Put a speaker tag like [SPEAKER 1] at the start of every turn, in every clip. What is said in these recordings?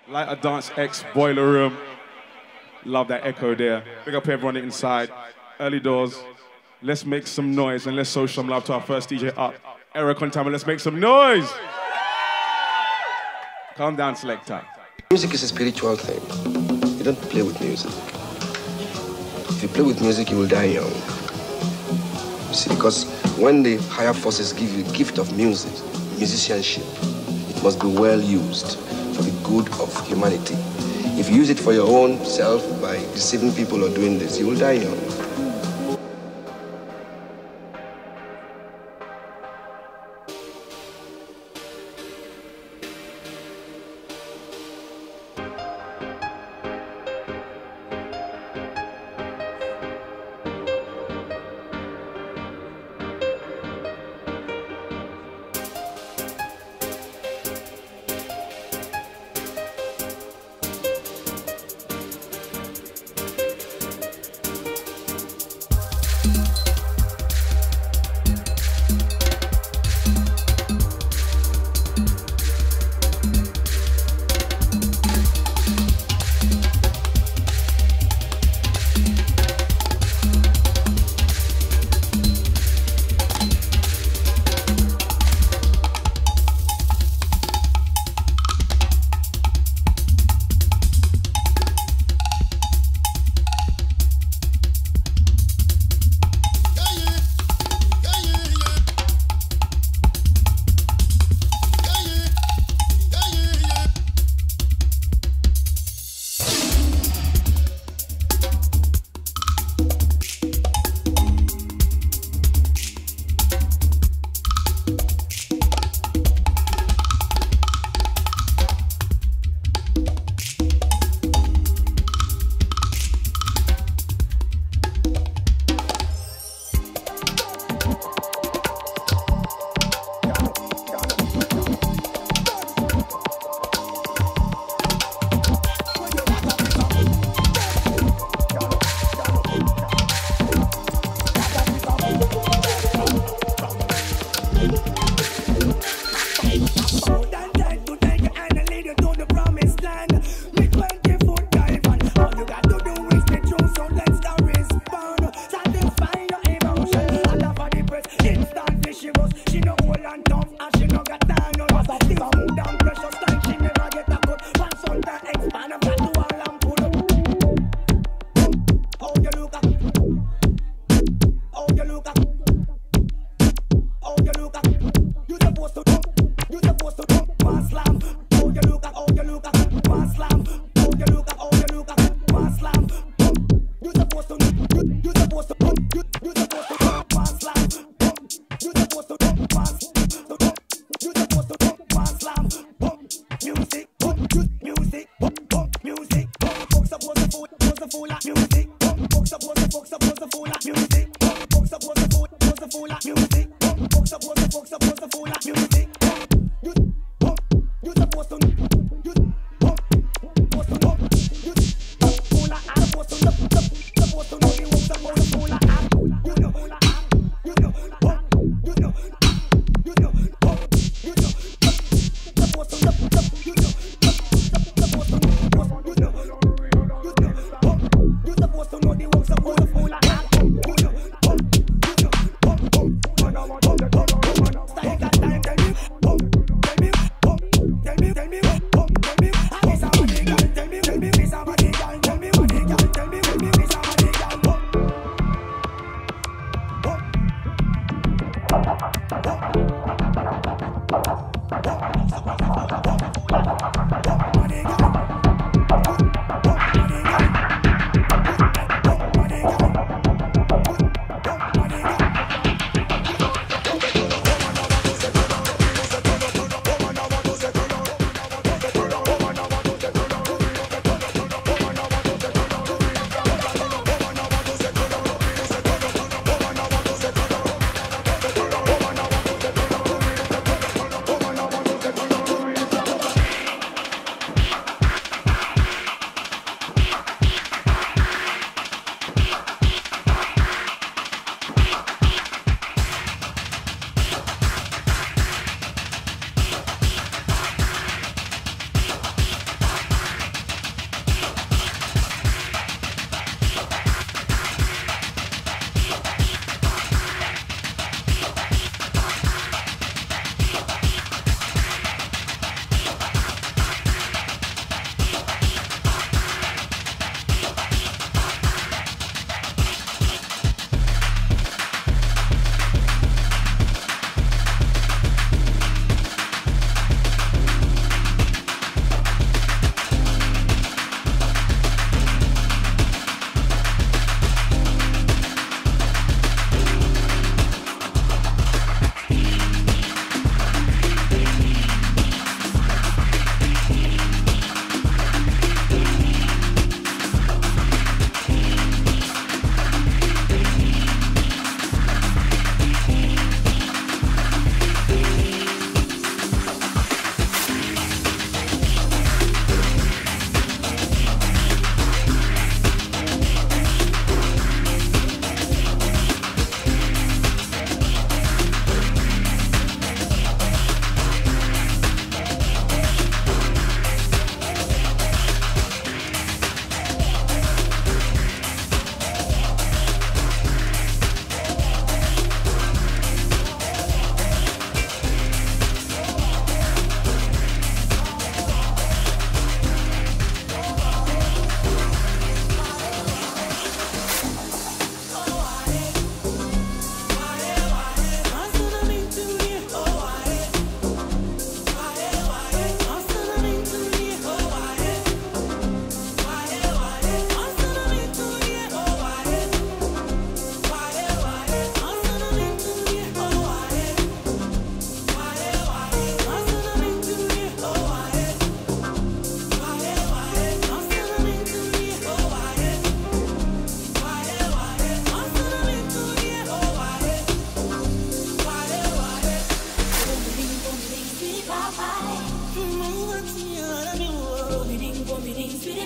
[SPEAKER 1] Like a Dance X Boiler Room. Love that echo there. Big up everyone inside. Early doors. Let's make some noise and let's show some love to our first DJ up. Eric Korantema, let's make some noise. Calm down, selector.
[SPEAKER 2] Music is a spiritual thing. You don't play with music. If you play with music, you will die young. You see, because when the higher forces give you the gift of music, musicianship, it must be well used for the good of humanity. If you use it for your own self by deceiving people or doing this, you will die young.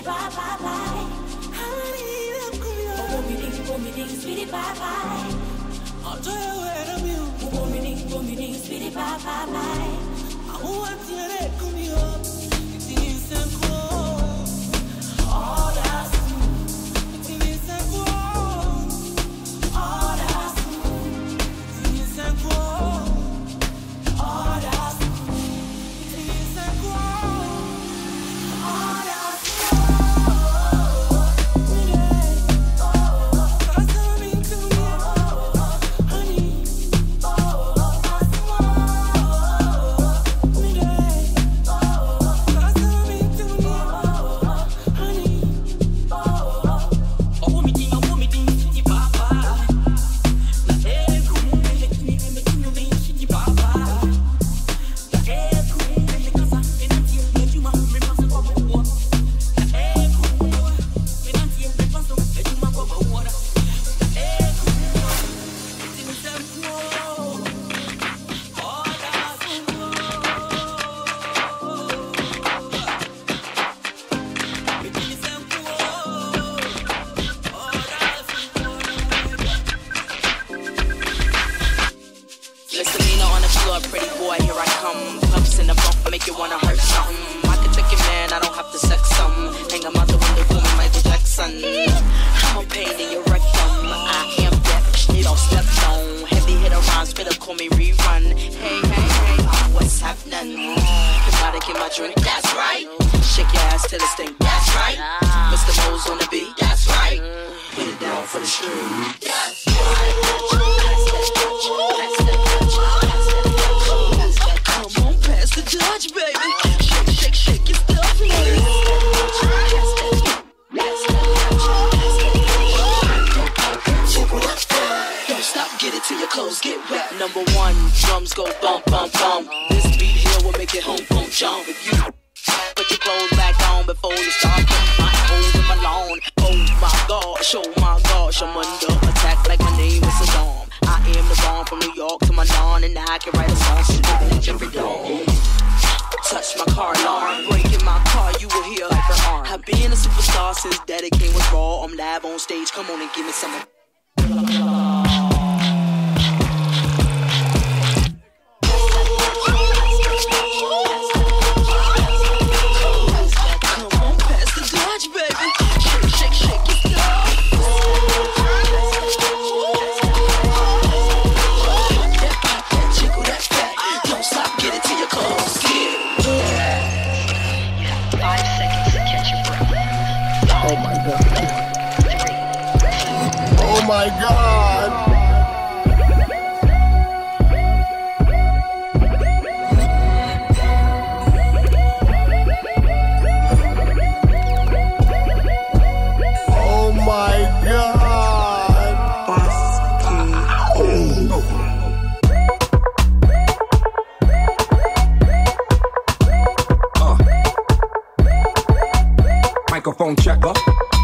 [SPEAKER 3] Microphone checker.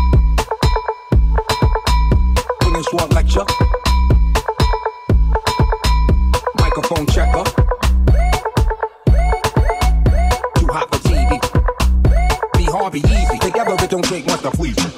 [SPEAKER 3] Bringing sword lecture. Microphone checker. Too hot for TV. Be hard, be easy. Together it don't take much to please you.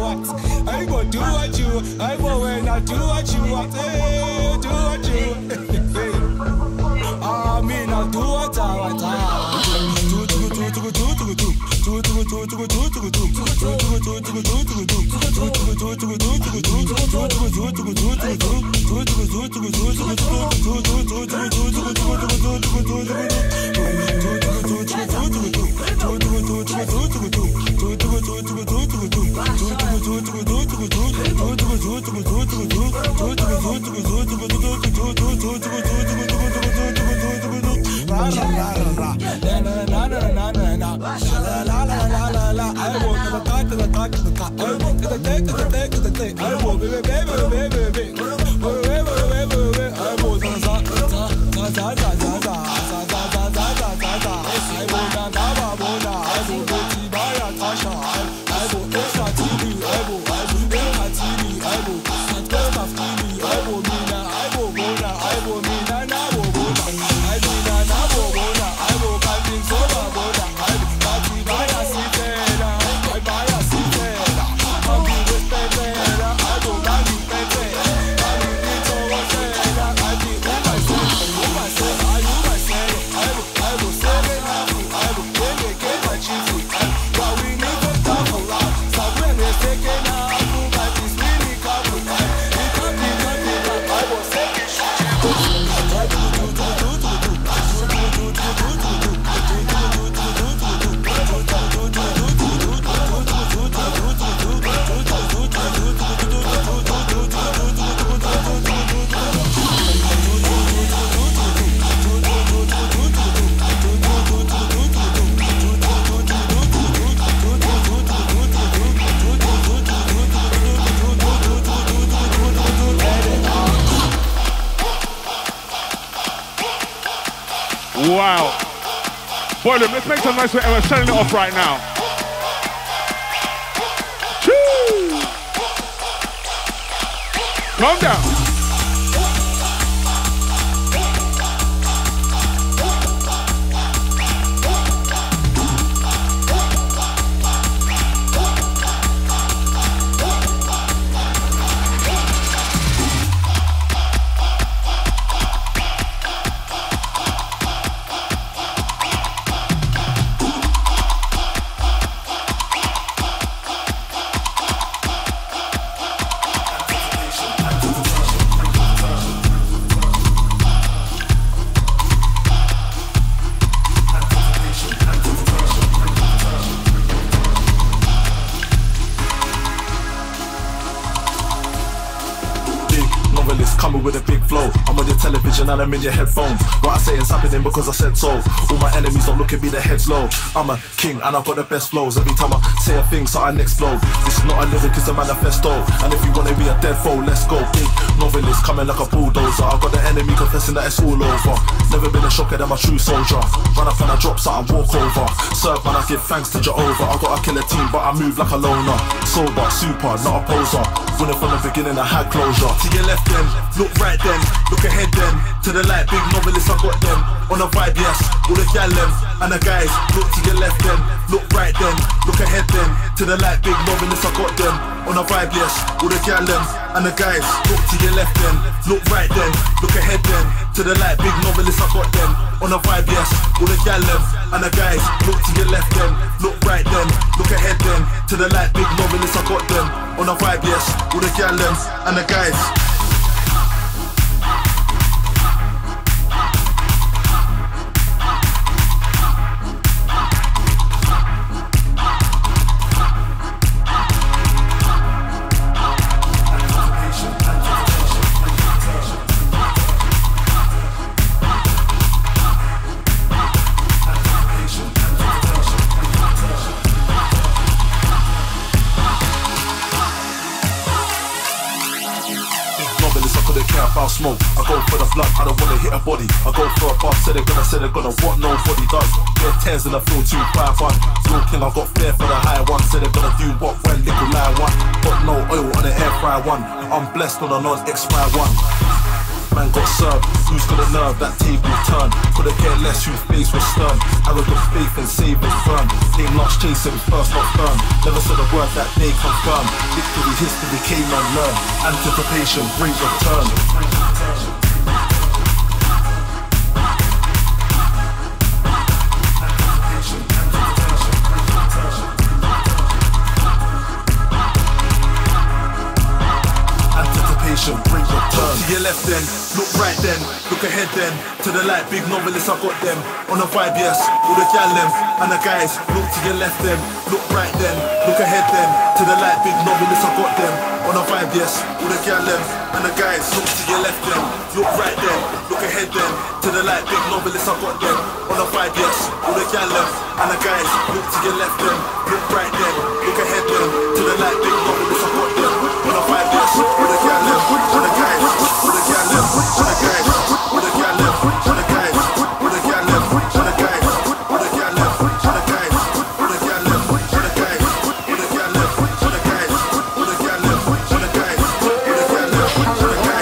[SPEAKER 3] want. I go do what you, I go when I do what you want. Hey, do what you. I mean, I'll do what I want.
[SPEAKER 1] Wow. Boy, look, let's make some noise for Emma turning it off right now. Choo! Calm down.
[SPEAKER 4] With a big flow, I'm on your television and I'm in your headphones. What I say is happening because I said so. All my enemies don't look at me, their heads low. I'm a king and I've got the best flows. Every time I say a thing, so I explode. This is not a lyric, it's a manifesto. And if you wanna be a dead foe, let's go. Big novelist coming like a bulldozer. I've got the enemy confessing that it's all over. Never been a shocker than my true soldier. Run up and I drop something, walk over. Serve man, I give thanks to Jehovah. I got a killer team, but I move like a loner. Sober, super, not a poser. Winning from the beginning, I had closure. To your left then, look right then, look ahead then. To the light, big novelist, I got them. On a vibe, yes, all the gal them. And the guys, look to your left then, look right then, look ahead then. To the light, big novelist, I got them. On a vibe, yes, all the gal them. And the guys, look to your left then, look right then, look ahead then. To the light, big novelist, I got them. On a vibe, yes, all the gal them. And the guys, look to your left then, look right then, look ahead then. To the light, big novelist, I got them. On a vibe, yes, all the gal them. And the guys. Smoke. I go for the blood, I don't wanna hit a body. I go for a buff, said they're gonna what nobody does. Yeah, 10s in the field, 2-5-1. Real king, I got fair for the high one. Said they're gonna do what when nickel line one. Got no oil on the air fry one. I'm blessed on a non-expire one. man got served. Who's got a nerve, that table turn. Couldn't care less whose face was stern. Arrogant faith and saving firm. Name last chasing, first not firm. Never said a word that they confirm. Victory, history, came and learn. Anticipation, great return. Bring your turn. To your left then, look right then, look ahead then. To the light, big novelists, I got them. On a vibe, yes, all the gal them. And the guys, look to your left then, look right then, look ahead then. To the light, big novelists, I got them. On a vibe, yes, all the gal them. And the guys, look to your left then, look right then, look ahead then. To the light, big novelists, I got them. On a vibe, yes, all the gal them. And the guys, look to your left then, look right then, look ahead then. To the light, big novelists, I got them. On a vibe, yes, all the gal them. On the guys, all the gal them. On the guys, all the gal them. On the guys, all the gal them. On the guys, all the gal them. On the guys, all the gal them. On the guys, all the gal them. On the guys, all the gal them. On the guys, all the gal them. On the guys.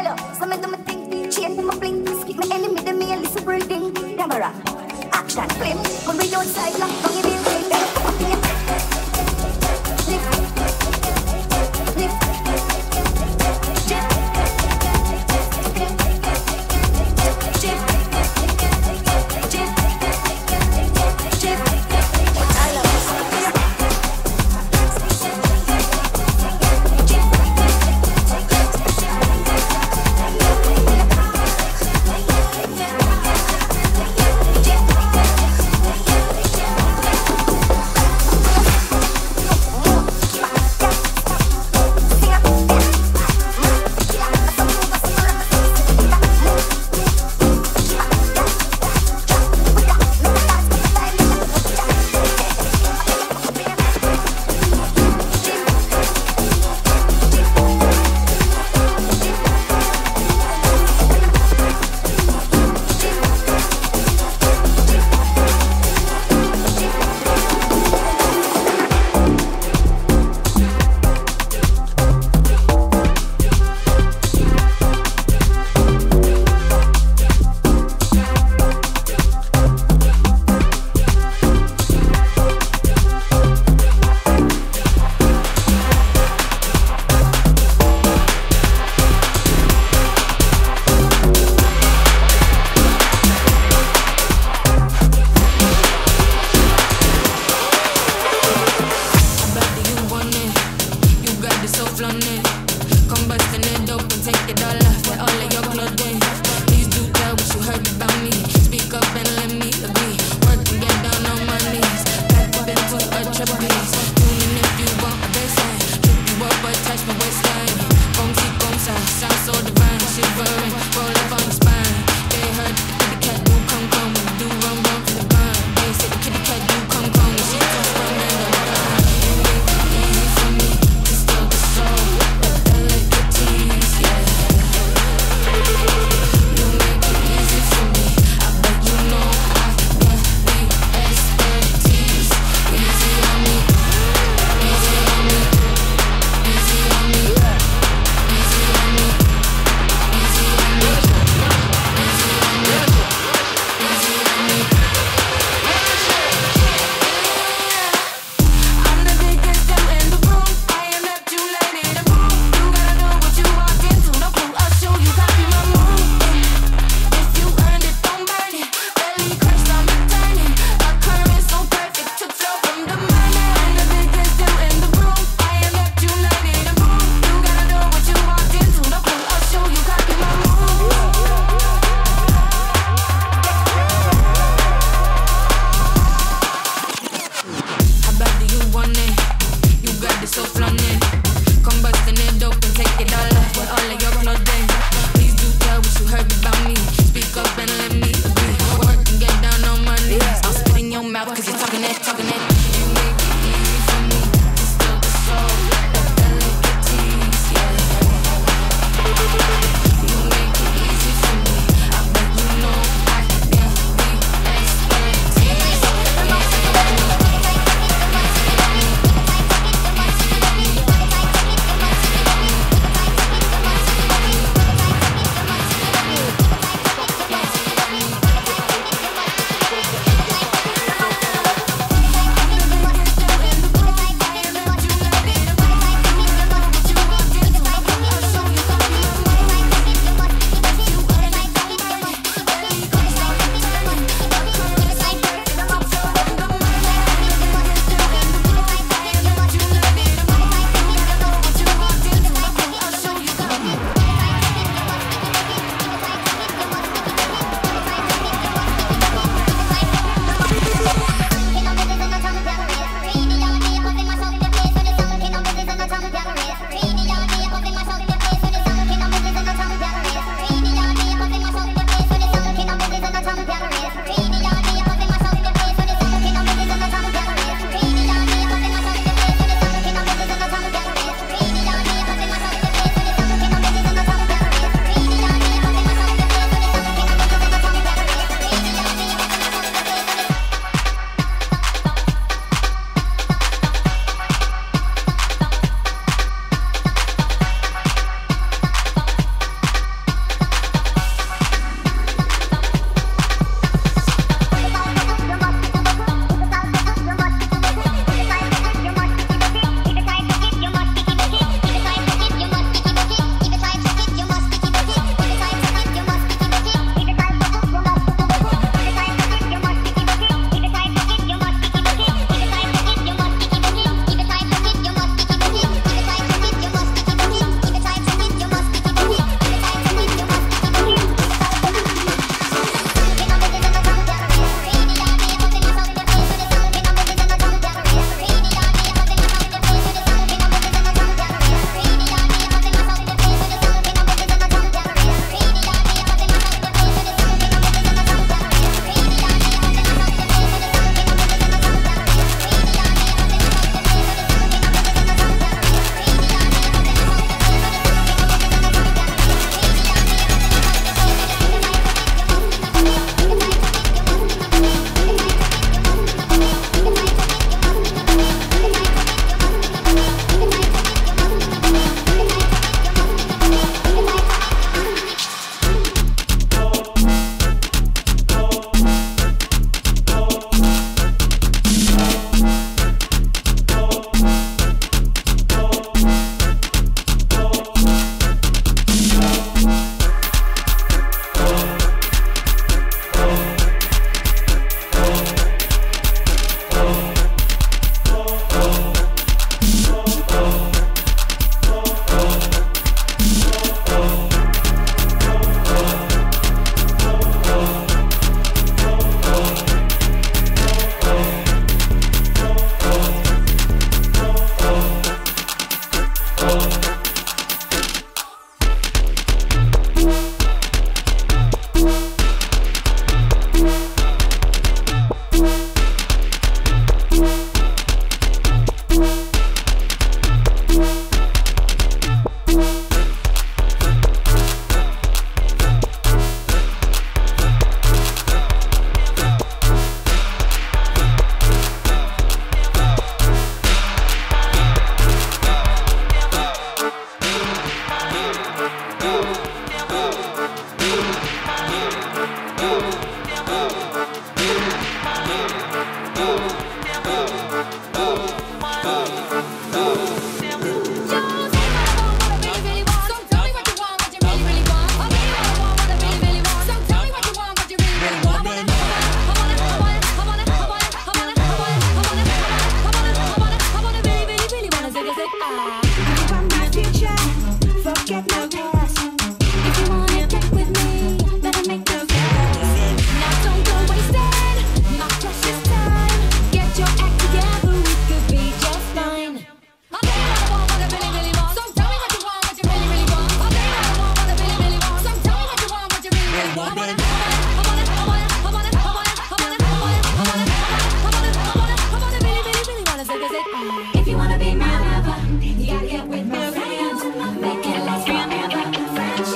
[SPEAKER 5] tell you. Some of them think we change them a blink. Skip my enemy, them me a listen breathing. Camera, action, flip. When we outside, lock down your building. Lift, lift, jip, jip, jip, jip, I love this.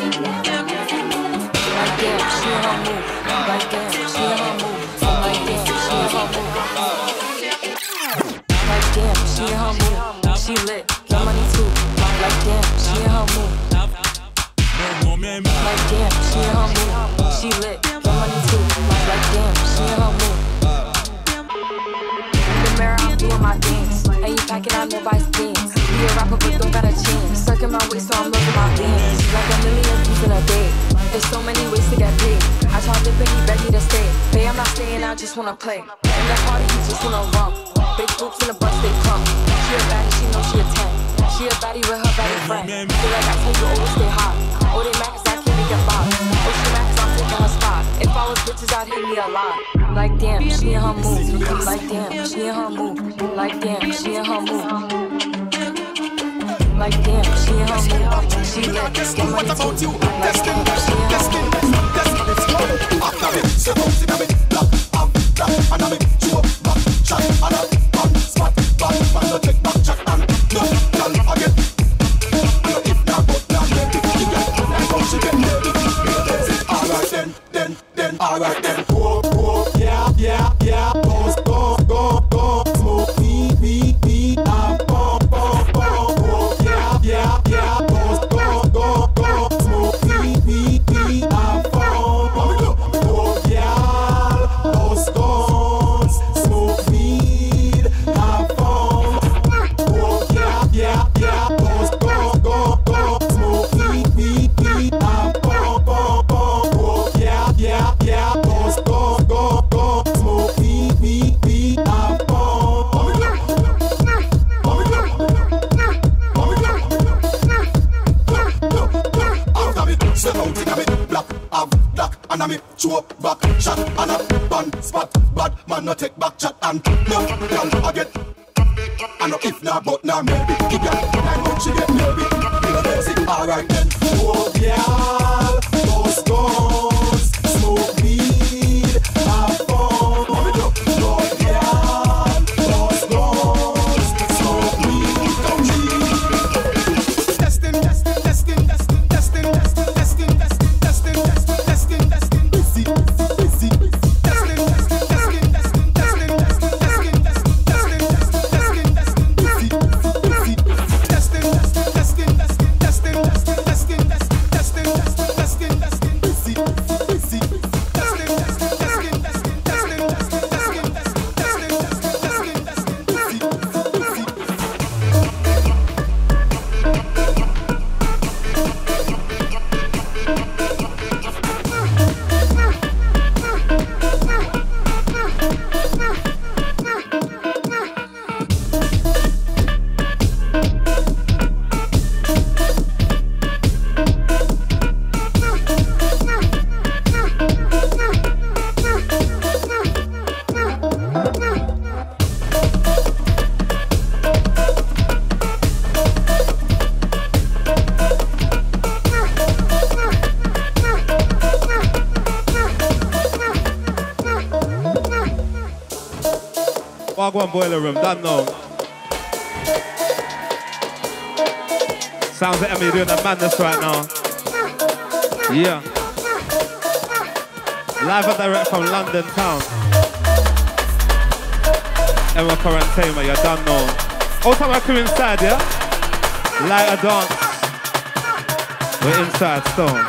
[SPEAKER 6] Wanna play. In the party, you just wanna romp. Big boots in the bus, they plump. She a baddie, she know she a 10. She a baddie with her baddie friend. Feel like I told you, always stay hot. Oh, they mad 'cause I can't make a box. Oh, she mad 'cause I'm taking her spot. If I was bitches, I'd hate me a lot. Like damn, she in her move. Like damn, she in her move. Like damn, she in her move. Like damn, she in her move. She lit, get money too. Like damn, she in her move.
[SPEAKER 3] After me, step out in a bit, black, and a bit, chew up, back, shot, and a bun, spot, bad, man, no take back, chat, and no, girl, again. No, if not, but not, maybe, you get, like how she get, maybe, alright then, alright then, oh, yeah, go, smoke, beat, and pop, oh, yeah, go, smoke, beat, and pop. Smoke weed, have fun. Oh yeah, go. Smoke weed, have fun. Oh yeah, go. Smoke weed, have fun. After me, step out in a bit, black, and a me chew up back, shot, and a bun, spot, bad, man, no take back, chat, and no, girl, again. And no, if not, but not, maybe, give ya, like how she get, maybe, feel basic, alright then. Oh, yeah, those guns, smoke weed, have fun. Oh, yeah, those guns, smoke weed, come cheap. Testing.
[SPEAKER 7] Wagwan Boiler Room, done now. Sounds like Emmy doing the madness right now. Yeah. Live and direct from London town. Emma Korantema, you done now. All time I come inside, yeah? Light a dance. We're inside stone.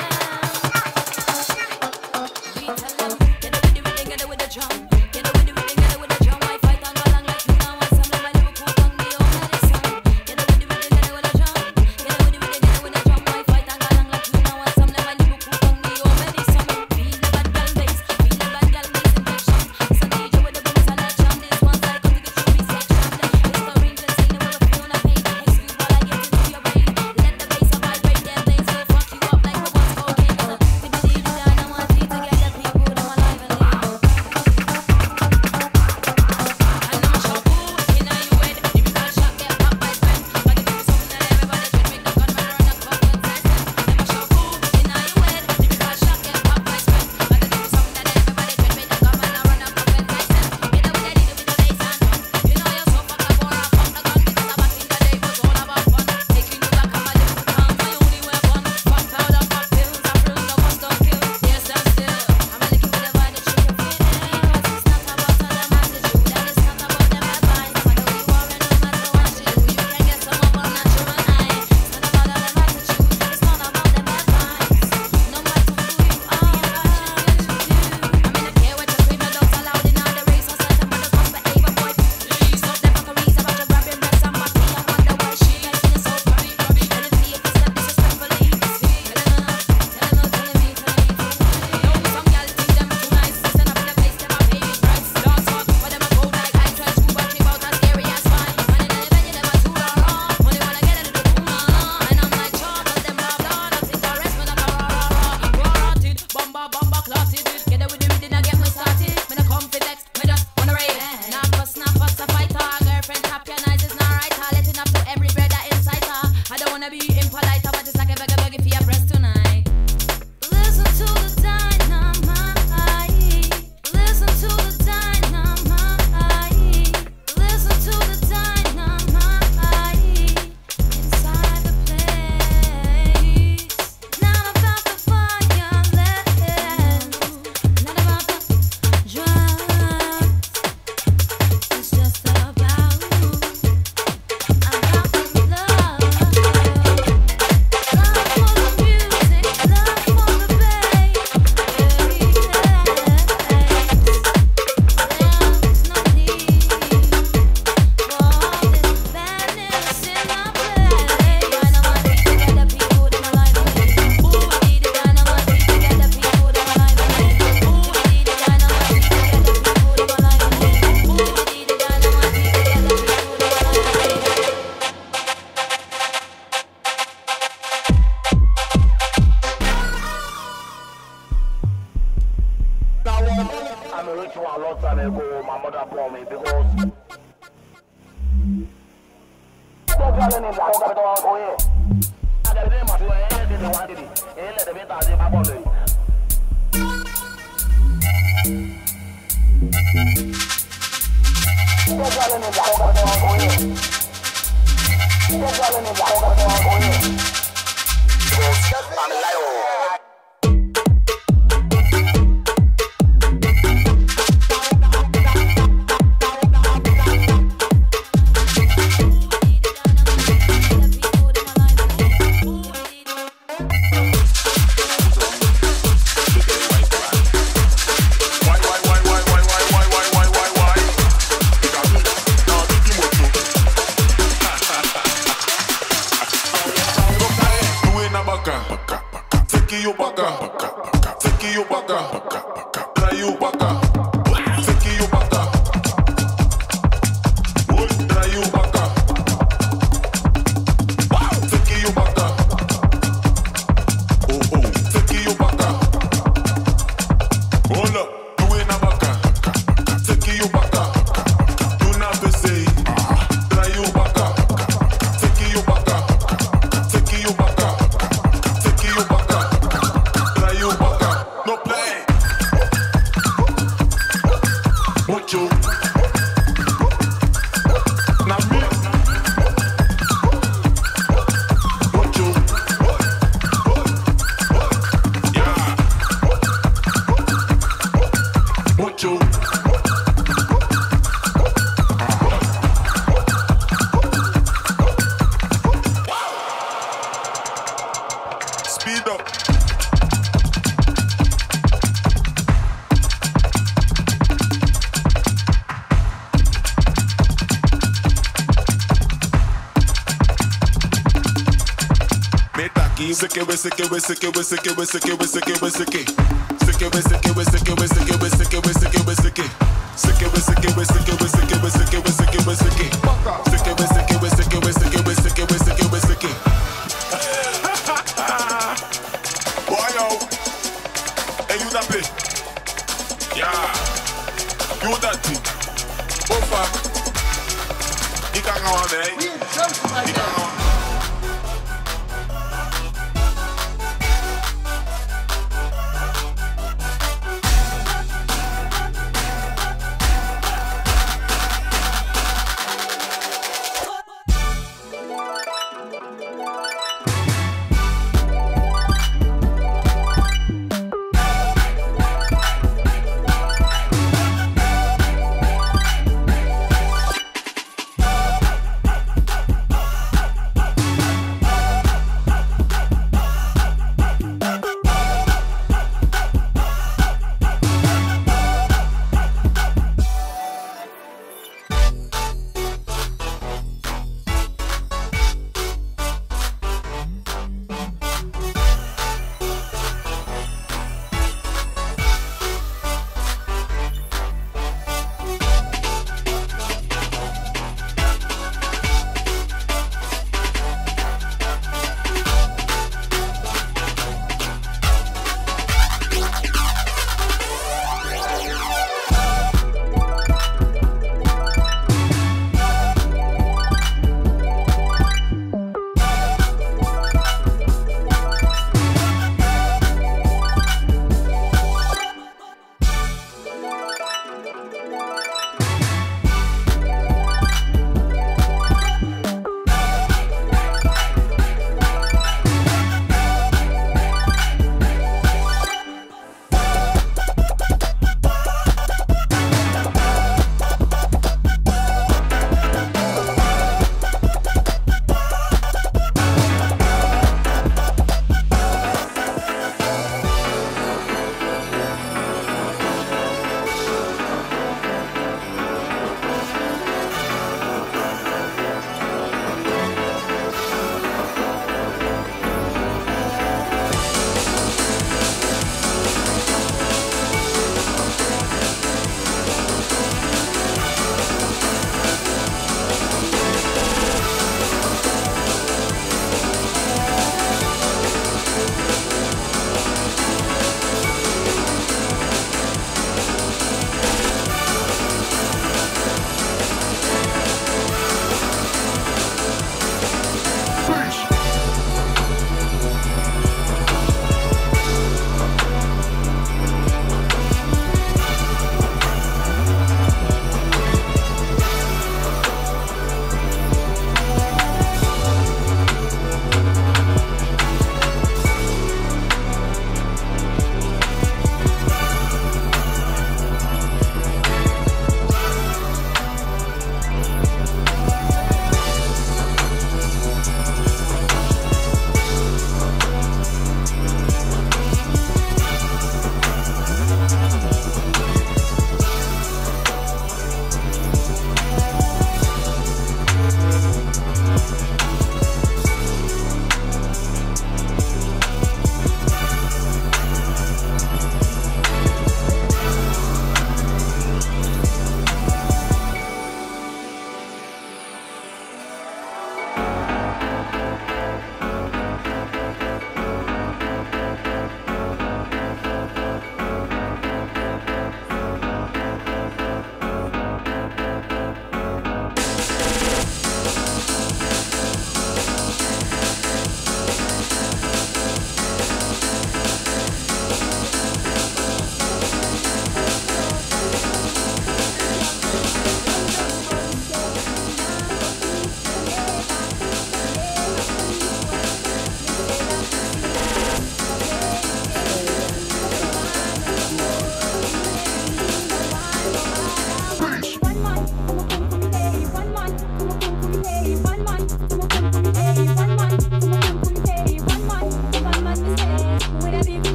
[SPEAKER 8] you a long time ago, my mother brought me because.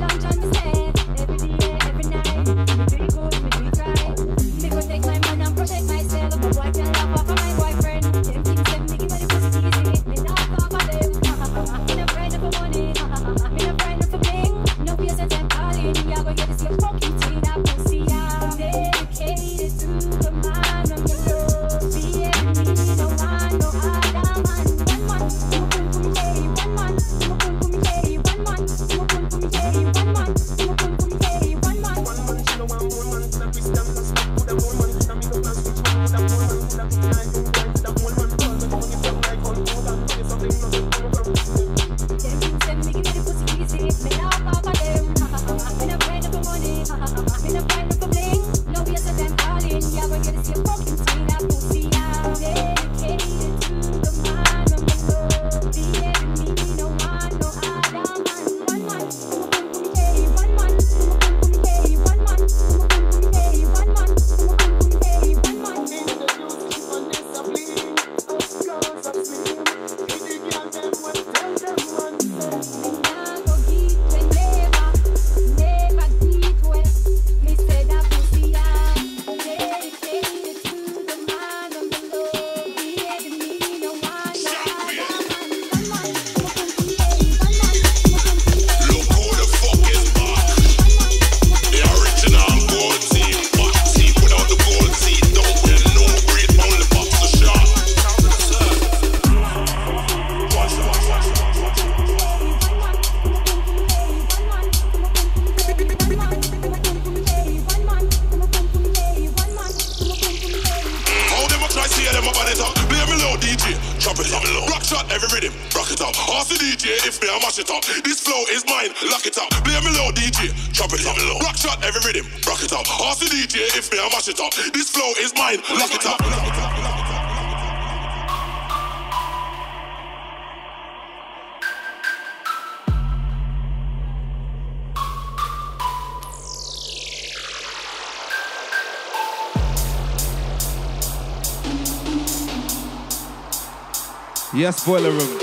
[SPEAKER 7] Yes, Boiler Room.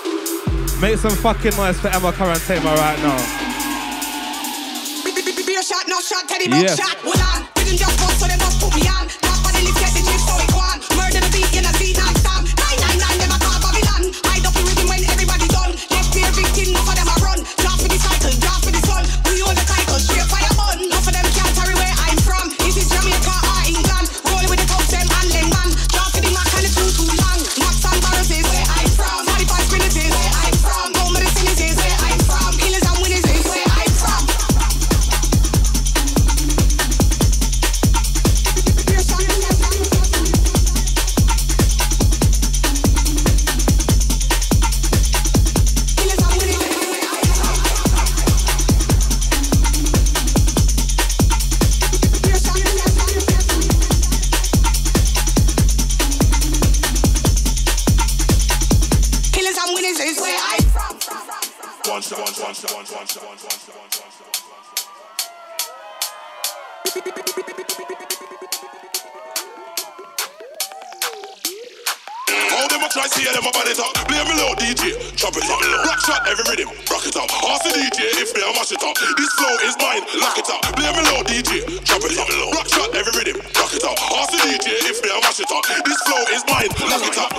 [SPEAKER 7] Make some fucking noise for Emma Korantema right now.
[SPEAKER 9] Be a shot, no shot, Teddy Bob
[SPEAKER 7] Yes.
[SPEAKER 9] shot. Hold on, didn't just bust, so they must put me on. Top of the list, get the chips, so it go on. Murder the beat in a Z9 stamp. 999, never call Babylon. Hide up the rhythm when everybody done. Left fear victim, none of them a run. Drop for the cycle, drop for the sun. We own the title, straight fire bun. None of them can't carry where I'm from. This is Jamaica or England. Rolling with the cops, them and them man. Drop for the Mac and it's too long. Max and Barras is where I'm from. 45 minutes is where I'm from. Home medicine is where I'm from. Killers and winners is where I'm from.
[SPEAKER 10] How them a try see them up on it up. Play me low DJ, chop it up. Rock shot every rhythm, rock it up. Ask the DJ if me I mash it up. This flow is mine, lock it up. Play me low DJ, chop it up. Rock shot every rhythm, rock it up. Ask the DJ if me I mash it up. This flow is mine, lock it up.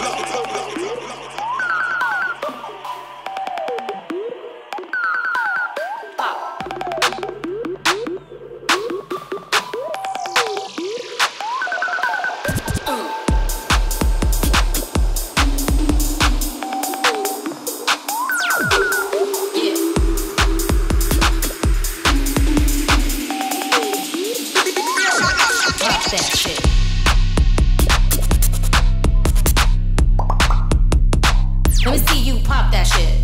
[SPEAKER 11] Let me see you pop that shit.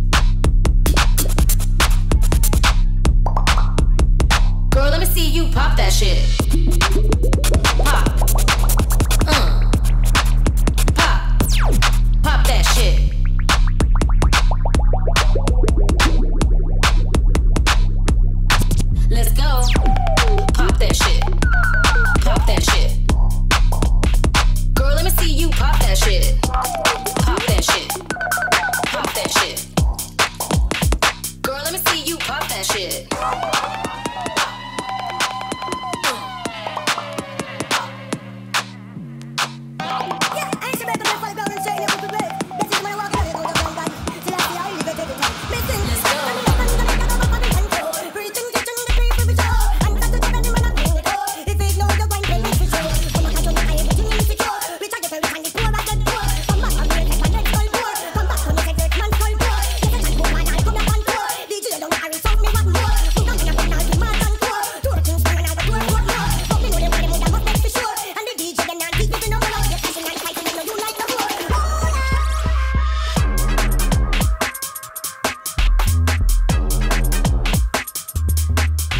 [SPEAKER 11] Girl, let me see you pop that shit. Pop. Pop. Pop that shit. Let's go. Pop that shit. Pop that shit. Girl, let me see you pop that shit. Pop that shit. Pop that shit. Girl, let me see you pop that shit.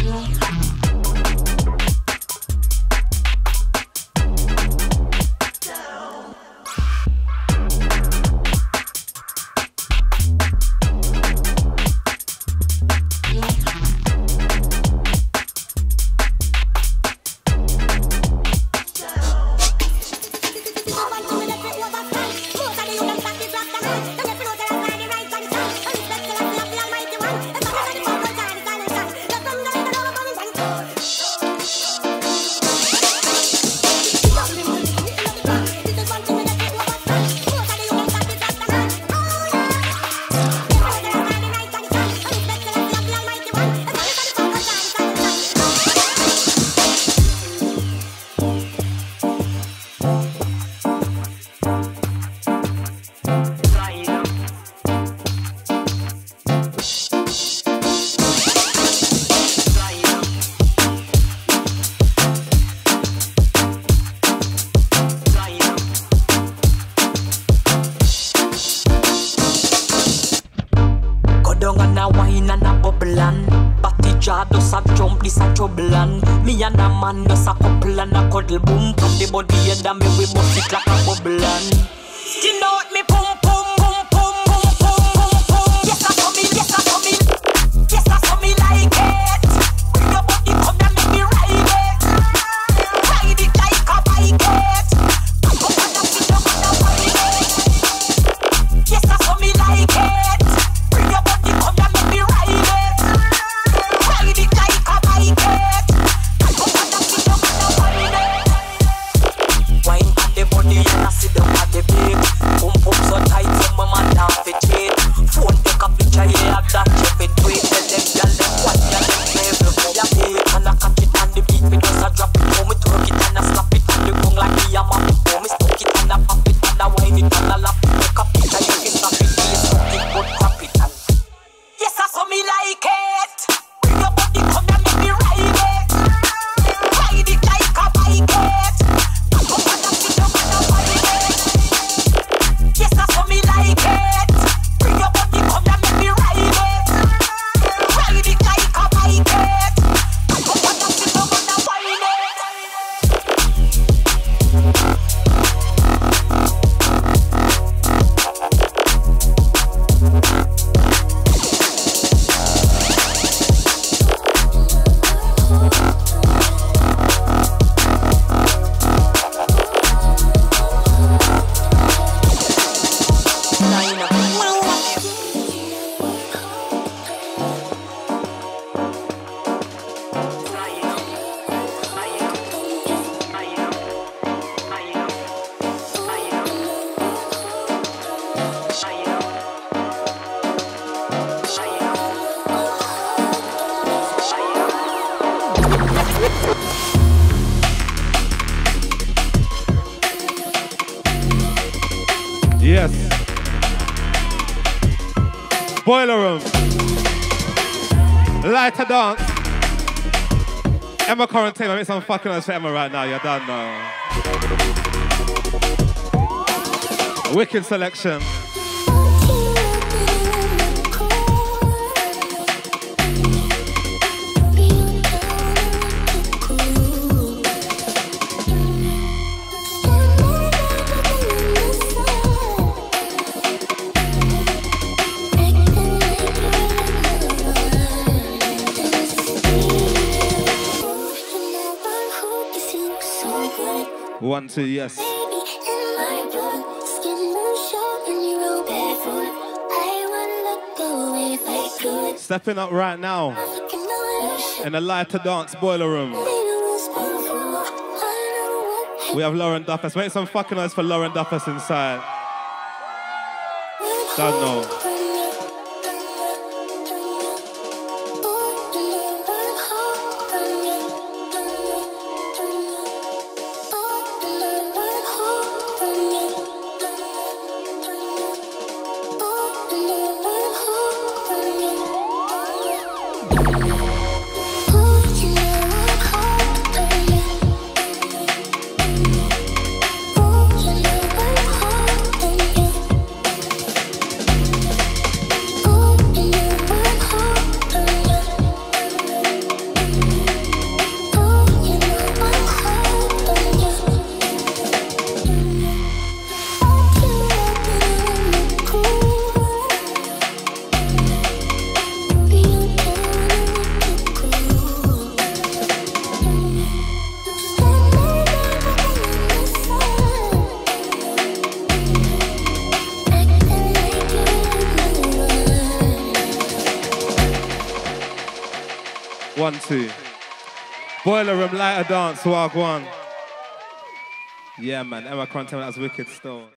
[SPEAKER 12] Me and a man does a couple and a cuddle boom. Pan the body and me we must it like a bubble and skin out me pum pum pum pum pum pum pum pum. Yes I saw me, yes I saw me, yes I saw me like it. Bring your body come and make me ride it, ride it like a bike it. Come up and sit down and ride it. Yes I saw me like it. Bring your body come and make me ride it, ride it like a bike it. Body and I sit down at the beat. Pum pum so tight, so my man down for cheat. Phone take a picture, yeah, that check it tweet. Tell them, tell them what you them flavor for your beat. And I catch it on the beat, me just a drop it. Oh, me twerk it and I slap it on the gong like me a map it. Oh, me stuck it and I pop it and I wine it and I lap it. Take a picture, you can snap it, please stuck it, but crap it. Yes, I saw me like it. Bring your body, come and make me ride it. Ride it like a bike it. Yes, I saw me like it. Bring your body, come and make me ride it. Ride it like a bike it. Come on and sit down and wine
[SPEAKER 7] Yes. Boiler room. Light a dance. Emma Korantema, make some fucking noise for Emma right now. You don't know. Wicked selection. One, two, yes. Stepping up right now in the lighter dance boiler room. We have Lauren Duffus. Make some fucking noise for Lauren Duffus inside. Don't know. 1, 2. Boiler Room, lighter dance, walk one. Yeah, man. Korantema, that's wicked still.